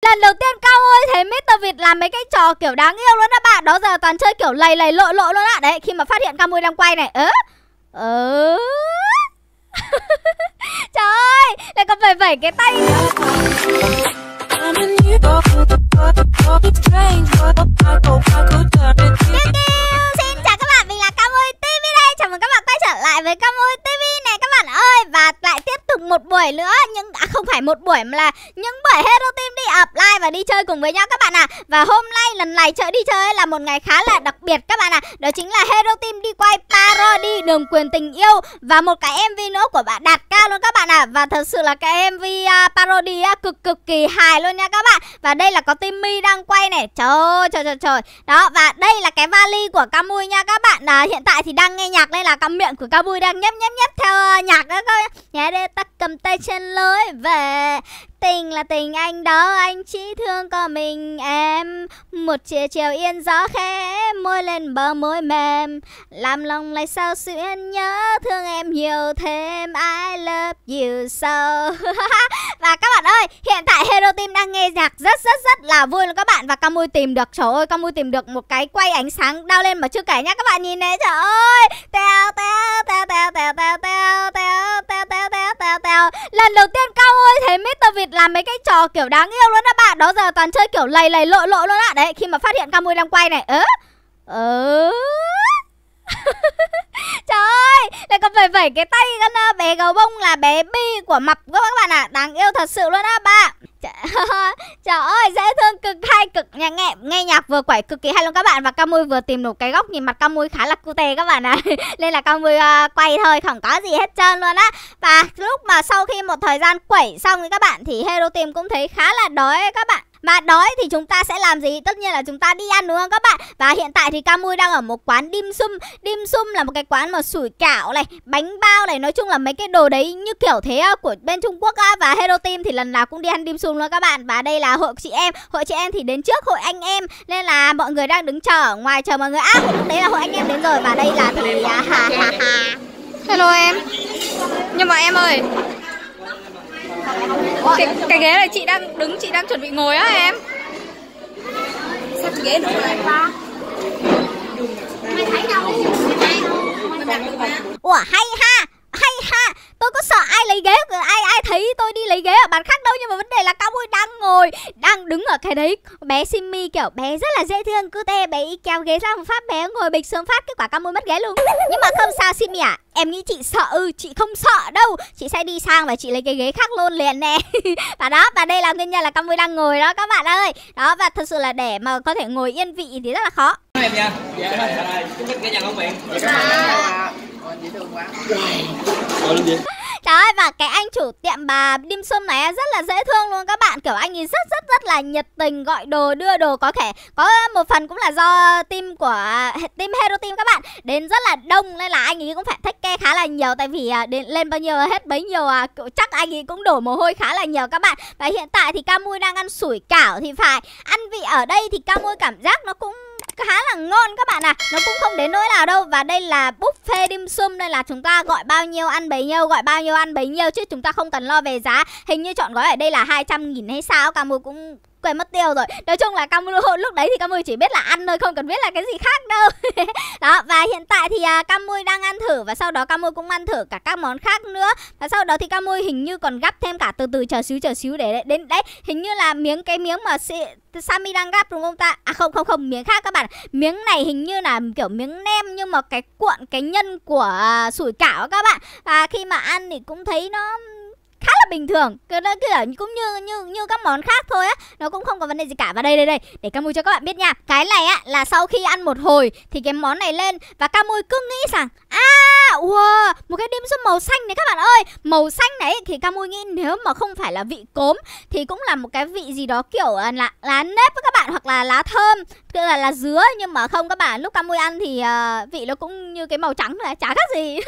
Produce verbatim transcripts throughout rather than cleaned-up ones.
Lần đầu tiên Cao ơi thấy mít tơ Vịt làm mấy cái trò kiểu đáng yêu luôn đó bạn. Đó giờ toàn chơi kiểu lầy lầy lộ lộ luôn á. Đấy, khi mà phát hiện Cao Mui đang quay này. Ớ Ờ Trời ơi, lại còn phải vẩy cái tay nữa. Xin chào các bạn, mình là Cao Mui ti vi đây. Chào mừng các bạn quay trở lại với Cao Mui ti vi này các bạn ơi. Và lại tiếp tục một buổi nữa, nhưng à, không phải một buổi mà là những buổi Hero Team đi offline và đi chơi cùng với nhau các bạn ạ. à. Và hôm nay lần này chợ đi chơi là một ngày khá là đặc biệt các bạn ạ. à. Đó chính là Hero Team đi quay parody Đường Quyền Tình Yêu và một cái em vê nữa của bạn Đạt Cao luôn các bạn ạ. à. Và thật sự là cái em vê uh, parody uh, cực cực kỳ hài luôn nha các bạn. Và đây là có Timmy đang quay này. Trời ơi trời trời trời. Đó, và đây là cái vali của Cao Mui nha các bạn. à, Hiện tại thì đang nghe nhạc, đây là cắm miệng của Cao Mui đang nhấp nhấp nhấp theo uh, nhạc đó coi. Nhé đây, tắt cầm tay trên lối về. Tình là tình anh đó, anh chỉ thương có mình em. Một chiều chiều yên gió khẽ môi lên bờ môi mềm, làm lòng lại sao xuyên nhớ thương em nhiều thêm. I love you so. Và các bạn ơi, hiện tại Hero Team đang nghe nhạc rất rất rất là vui luôn các bạn. Và Cao Mui tìm được, trời ơi, Cao Mui tìm được một cái quay ánh sáng đao lên mà chưa kể nhá. Các bạn nhìn này, trời ơi. Teo teo teo teo teo teo teo teo teo teo teo teo teo. Lần đầu tiên Cao ơi thấy mít tơ Vịt làm mấy cái trò kiểu đáng yêu luôn đó bạn. Đó giờ toàn chơi kiểu lầy lầy lộ lộ luôn á. Đấy, khi mà phát hiện Cao Mui đang quay này. Ớ Ờ Trời ơi, lại còn phải vẩy cái tay con uh, bé gấu bông là bé Bi của Mập các bạn ạ. à. Đáng yêu thật sự luôn á bạn. Trời ơi, dễ thương cực hay, cực nghe, nghe, nghe nhạc vừa quẩy cực kỳ hay luôn các bạn. Và Cao Mui vừa tìm được cái góc nhìn mặt Cao Mui khá là cute các bạn ạ. à. Nên là Cao Mui uh, quay thôi, không có gì hết trơn luôn á. Và lúc mà sau khi một thời gian quẩy xong thì các bạn, thì Hero Team cũng thấy khá là đói các bạn. Mà đói thì chúng ta sẽ làm gì? Tất nhiên là chúng ta đi ăn đúng không các bạn? Và hiện tại thì Cao Mui đang ở một quán dim sum. Dim sum là một cái quán mà sủi cảo này, bánh bao này, nói chung là mấy cái đồ đấy như kiểu thế của bên Trung Quốc á. Và Hero Team thì lần nào cũng đi ăn dim sum luôn các bạn. Và đây là hội chị em. Hội chị em thì đến trước hội anh em, nên là mọi người đang đứng chờ ở ngoài chờ mọi người. À, lúc đấy là hội anh em đến rồi. Và đây là thì à, ha ha ha. Hello em. Nhưng mà em ơi, cái, cái ghế này chị đang đứng, chị đang chuẩn bị ngồi á em. Sao cái ghế được rồi em ba? Mày thấy đâu? Ủa hay ha, hay ha. Tôi có sợ ai lấy ghế, ai ai thấy tôi đi lấy ghế ở bàn khác đâu. Nhưng mà vấn đề là Cao Mui đang ngồi, đang đứng ở cái đấy. Bé Simmy kiểu bé rất là dễ thương, cứ tê bé y kéo ghế sang một phát, bé ngồi bịch xuống phát, kết quả Cao Mui mất ghế luôn. Nhưng mà không sao Simmy à, em nghĩ chị sợ ư? Chị không sợ đâu, chị sẽ đi sang và chị lấy cái ghế khác luôn liền nè. Và đó, và đây là nguyên nhân là Cao Mui đang ngồi đó các bạn ơi. Đó, và thật sự là để mà có thể ngồi yên vị thì rất là khó. Em nha. Dạ đây. Chúng mình cái nhà công viện. Dạ các bạn. Dễ thương quá. Rồi. Gì? Trời ơi, và cái anh chủ tiệm bà dim sum này rất là dễ thương luôn các bạn. Kiểu anh ấy rất rất rất là nhiệt tình, gọi đồ, đưa đồ. Có thể có một phần cũng là do team của team Hero Team các bạn đến rất là đông, nên là anh ấy cũng phải take care khá là nhiều. Tại vì đến lên bao nhiêu hết bấy nhiêu, chắc anh ấy cũng đổ mồ hôi khá là nhiều các bạn. Và hiện tại thì Cao Mui đang ăn sủi cảo thì phải. Ăn vị ở đây thì Cao Mui cảm giác nó cũng khá là ngon các bạn à. Nó cũng không đến nỗi nào đâu. Và đây là buffet dim sum, nên là chúng ta gọi bao nhiêu ăn bấy nhiêu, gọi bao nhiêu ăn bấy nhiêu, chứ chúng ta không cần lo về giá. Hình như chọn gói ở đây là hai trăm nghìn hay sao, Cao Mui cũng quên mất tiêu rồi. Nói chung là Cao Mui lúc đấy thì Cao Mui chỉ biết là ăn thôi, không cần biết là cái gì khác đâu. Đó, và hiện tại thì uh, Cao Mui đang ăn thử, và sau đó Cao Mui cũng ăn thử cả các món khác nữa. Và sau đó thì Cao Mui hình như còn gắp thêm cả, từ từ chờ xíu chờ xíu để đến đấy. Hình như là miếng cái miếng mà Sammy đang gắp đúng không ta? À không không không, miếng khác các bạn. Miếng này hình như là kiểu miếng nem, nhưng mà cái cuộn cái nhân của uh, sủi cảo các bạn. Và khi mà ăn thì cũng thấy nó khá là bình thường, cái đó kiểu cũng như như như các món khác thôi á, nó cũng không có vấn đề gì cả. Và đây đây đây, để Cao Mui cho các bạn biết nha. Cái này á là sau khi ăn một hồi thì cái món này lên, và Cao Mui cứ nghĩ rằng à, wow, một cái dim sum màu xanh này các bạn ơi. Màu xanh này thì Cao Mui nghĩ nếu mà không phải là vị cốm thì cũng là một cái vị gì đó kiểu là lá nếp với các bạn, hoặc là lá thơm, tức là lá dứa. Nhưng mà không các bạn, lúc Cao Mui ăn thì uh, vị nó cũng như cái màu trắng này, chả khác gì.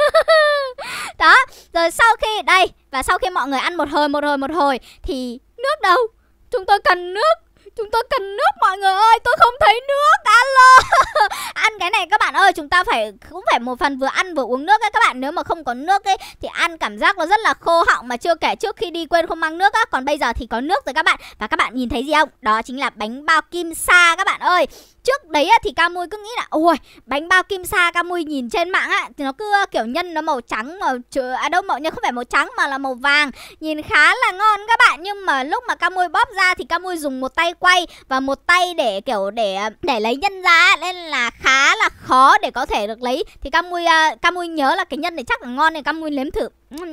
Đó, rồi sau khi đây, và sau khi mọi người ăn một hồi một hồi một hồi thì nước đâu? Chúng tôi cần nước. Chúng tôi cần nước mọi người ơi, tôi không thấy nước. Alo. Ăn ăn cái này các bạn ơi, chúng ta phải cũng phải một phần vừa ăn vừa uống nước ấy các bạn. Nếu mà không có nước ấy thì ăn cảm giác nó rất là khô họng, mà chưa kể trước khi đi quên không mang nước á. Còn bây giờ thì có nước rồi các bạn. Và các bạn nhìn thấy gì không? Đó chính là bánh bao kim sa các bạn ơi. Trước đấy á, thì Camui cứ nghĩ là ôi bánh bao kim sa, Camui nhìn trên mạng á thì nó cứ kiểu nhân nó màu trắng, màu à đâu màu nhân không phải màu trắng mà là màu vàng, nhìn khá là ngon các bạn. Nhưng mà lúc mà Camui bóp ra thì Camui dùng một tay quay và một tay để kiểu để để lấy nhân ra, nên là khá là khó để có thể được lấy. Thì Camui uh, Camui nhớ là cái nhân này chắc là ngon nên Camui nếm thử.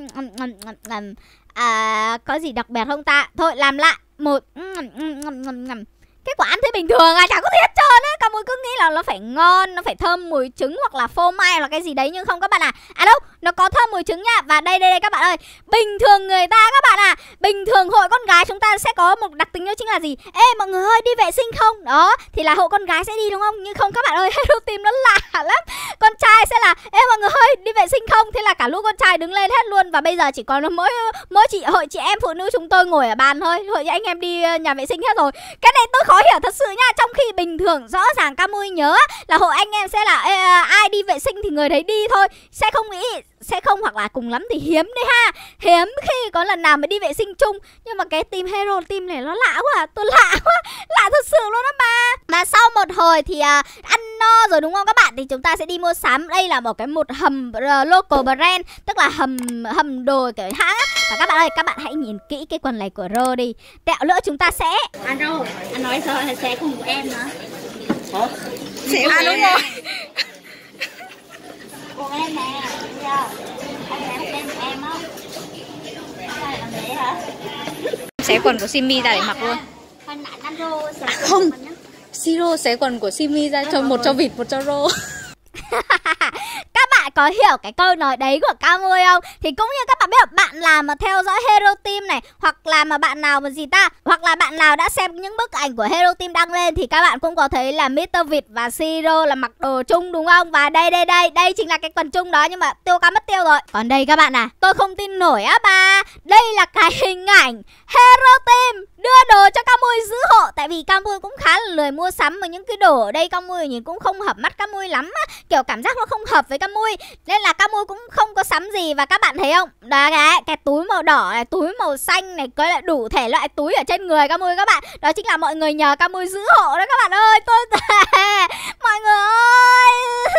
À, có gì đặc biệt không ta? Thôi làm lại một. Kết quả ăn thấy bình thường à, chẳng có gì hết trơn á. Camui cứ nghĩ là nó phải ngon, nó phải thơm mùi trứng hoặc là phô mai hoặc là cái gì đấy, nhưng không các bạn à. À đâu, nó có thơm mùi trứng nha. Và đây đây đây các bạn ơi, bình thường người ta các bạn à, bình thường hội con gái chúng ta sẽ có một đặc tính đó chính là gì? Ê mọi người ơi, đi vệ sinh không? Đó, thì là hội con gái sẽ đi đúng không? Nhưng không các bạn ơi, Hero Team nó lạ lắm. Con trai sẽ là ê mọi người ơi, đi vệ sinh không? Thế là cả lũ con trai đứng lên hết luôn. Và bây giờ chỉ còn mỗi mỗi chị hội chị em phụ nữ chúng tôi ngồi ở bàn thôi. Hội anh em đi nhà vệ sinh hết rồi. Cái này tôi khó hiểu thật sự nha. Trong khi bình thường rõ ràng Camui nhớ là hội anh em sẽ là ê, ai đi vệ sinh thì người đấy đi thôi, sẽ không nghĩ sẽ không hoặc là cùng lắm thì hiếm đấy ha, hiếm khi có lần nào mới đi vệ sinh chung. Nhưng mà cái team Hero Team này nó lạ quá à. Tôi lạ quá, lạ thật sự luôn đó ba. Mà sau một hồi thì à, ăn no rồi đúng không các bạn, thì chúng ta sẽ đi mua sắm. Đây là một cái một hầm uh, local brand, tức là hầm hầm đồ kiểu hãng á. Và các bạn ơi, các bạn hãy nhìn kỹ cái quần này của Rô đi, tẹo nữa chúng ta sẽ anh Rô, anh nói sao sẽ cùng của em nữa. Hả? Sẽ À đúng rồi. Của em nè, giờ anh em em em không? Sao làm vậy hả? Xé quần của Simi ra để mặc luôn. Hồi nãy anh Rô sẽ Không, Siro xé quần của Simi ra cho một cho vịt, một cho Rô. Các bạn có hiểu cái câu nói đấy của Camui không? Thì cũng như các bạn biết, bạn nào mà theo dõi Hero Team này, hoặc là mà bạn nào mà gì ta, hoặc là bạn nào đã xem những bức ảnh của Hero Team đăng lên, thì các bạn cũng có thấy là mít tơ Vịt và Siro là mặc đồ chung đúng không? Và đây đây đây, đây chính là cái quần chung đó, nhưng mà tiêu cá mất tiêu rồi. Còn đây các bạn à, tôi không tin nổi á ba. Đây là cái hình ảnh Hero Team đưa đồ cho Camui giữ hộ. Tại vì Camui cũng khá là lười mua sắm, mà những cái đồ ở đây Camui nhìn cũng không hợp mắt Camui lắm á. Kiểu cảm giác nó không hợp với Camui, nên là Camui cũng không có sắm gì. Và các bạn thấy không, đó cái, cái túi màu đỏ này, túi màu xanh này, có lại đủ thể loại túi ở trên người Camui các bạn. Đó chính là mọi người nhờ Camui giữ hộ đó các bạn ơi. Tôi mọi người ơi.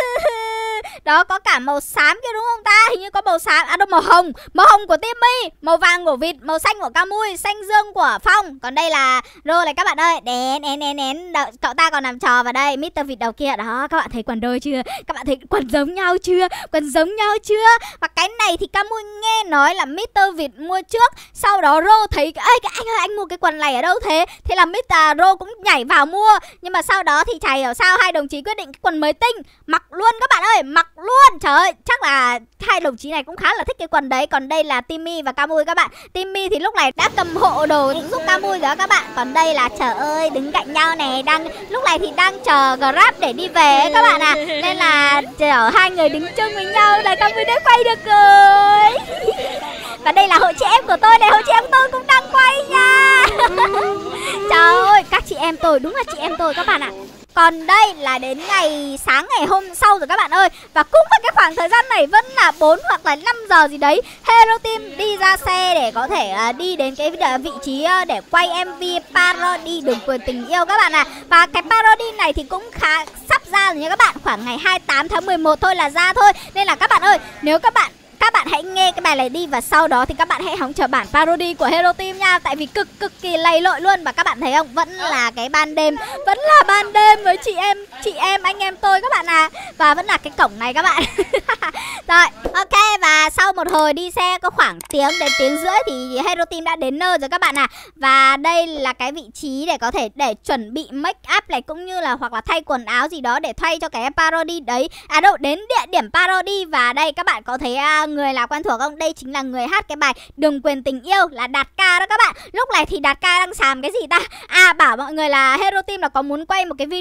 Đó, có cả màu xám kia đúng không ta? Hình như có màu xám, à đâu màu hồng. Màu hồng của Timmy, màu vàng của Vịt, màu xanh của Camui, xanh dương của Phong. Còn đây là Rô này các bạn ơi. Đén, én, én, én. Cậu ta còn làm trò vào đây, mít tơ Vịt đầu kia. Đó, các bạn thấy quần đôi chưa? Các bạn thấy quần giống nhau chưa? Quần giống nhau chưa? Và cái này thì Camui nghe nói là mít tơ Vịt mua trước. Sau đó Rô thấy, ê cái anh ơi, anh mua cái quần này ở đâu thế? Thế là mít tơ Rô cũng nhảy vào mua. Nhưng mà sau đó thì chả hiểu sao hai đồng chí quyết định cái quần mới tinh, mặc luôn các bạn ơi, mặc luôn. Trời ơi, chắc là hai đồng chí này cũng khá là thích cái quần đấy. Còn đây là Timmy và Camui các bạn. Timmy thì lúc này đã cầm hộ đồ giúp Camui rồi các bạn. Còn đây là trời ơi, đứng cạnh nhau này, đang lúc này thì đang chờ Grab để đi về ấy các bạn à. Nên là chở hai người đứng chung với nhau là Camui đã quay được rồi. Và đây là hội chị em của tôi này, hội chị em tôi cũng đang quay nha. Trời ơi, các chị em tôi, đúng là chị em tôi các bạn ạ. Còn đây là đến ngày sáng ngày hôm sau rồi các bạn ơi. Và cũng vào cái khoảng thời gian này vẫn là bốn hoặc là năm giờ gì đấy, Hero Team đi ra xe để có thể uh, đi đến cái vị trí uh, để quay em vê parody Đừng Quên Tình Yêu các bạn ạ. À. Và cái parody này thì cũng khá sắp ra rồi nha các bạn. Khoảng ngày hai mươi tám tháng mười một thôi là ra thôi. Nên là các bạn ơi, nếu các bạn Các bạn hãy nghe cái bài này đi và sau đó thì các bạn hãy hóng chờ bản parody của Hero Team nha. Tại vì cực cực kỳ lầy lội luôn. Và các bạn thấy không, vẫn là cái ban đêm, vẫn là ban đêm với chị em, chị em, anh em tôi các bạn à. Và vẫn là cái cổng này các bạn. Rồi, ok, và sau một hồi đi xe có khoảng tiếng đến tiếng rưỡi thì Hero Team đã đến nơi rồi các bạn à. Và đây là cái vị trí để có thể để chuẩn bị make up này, cũng như là hoặc là thay quần áo gì đó để thay cho cái parody đấy. À đâu, đến địa điểm parody. Và đây các bạn có thấy uh, người là quen thuộc không? Đây chính là người hát cái bài Đừng Quên Tình Yêu, là Đạt Ca đó các bạn. Lúc này thì Đạt Ca đang xàm cái gì ta? À, bảo mọi người là Hero Team là có muốn quay một cái video TikTok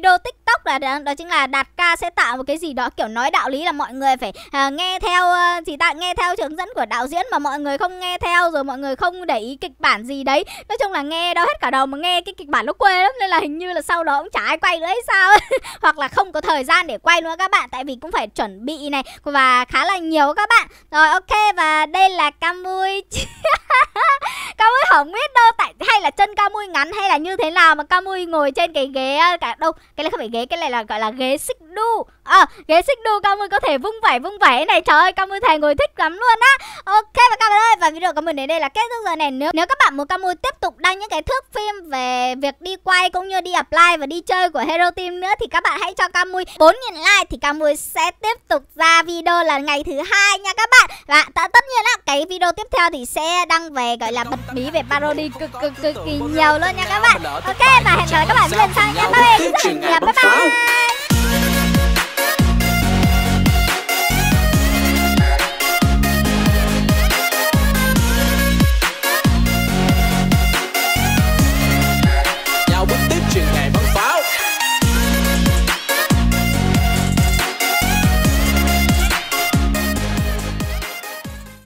TikTok là đó, đó chính là Đạt Ca sẽ tạo một cái gì đó kiểu nói đạo lý là mọi người phải à, nghe theo uh, gì ta nghe theo hướng dẫn của đạo diễn, mà mọi người không nghe theo rồi mọi người không để ý kịch bản gì đấy. Nói chung là nghe đau hết cả đầu, mà nghe cái kịch bản nó quê lắm, nên là hình như là sau đó cũng chả ai quay nữa hay sao ấy. Hoặc là không có thời gian để quay nữa các bạn, tại vì cũng phải chuẩn bị này và khá là nhiều các bạn. Rồi ok, và đây là Camui. Camui không biết đâu, tại hay là chân Camui ngắn hay là như thế nào mà Camui ngồi trên cái ghế cả đâu, cái này không phải ghế, cái này là gọi là ghế xích đu. À, ghế xích đu Camui có thể vung vẩy vung vẩy này, trời ơi Camui thề ngồi thích lắm luôn á. Ok và các bạn ơi, và video của Camui đến đây là kết thúc rồi này. Nếu nếu các bạn muốn Camui tiếp tục đăng những cái thước phim về việc đi quay cũng như đi apply và đi chơi của Hero Team nữa thì các bạn hãy cho Camui bốn nghìn like thì Camui sẽ tiếp tục ra video là ngày thứ hai nha các bạn. Và tất nhiên á, cái video tiếp theo thì sẽ đăng về gọi là bật mí về parody cực cực cực kỳ nhiều luôn nha các bạn. Ok và hẹn gặp lại các bạn lần sau nha. Bye bye. Bye bye.